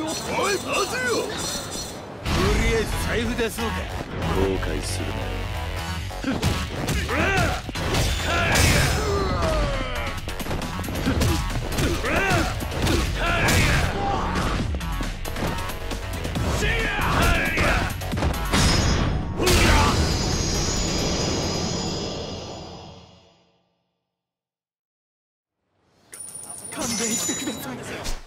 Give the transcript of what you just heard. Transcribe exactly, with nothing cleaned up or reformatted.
おい、待てよ。とりあえず財布出そうか。後悔するなよ。 勘弁してください。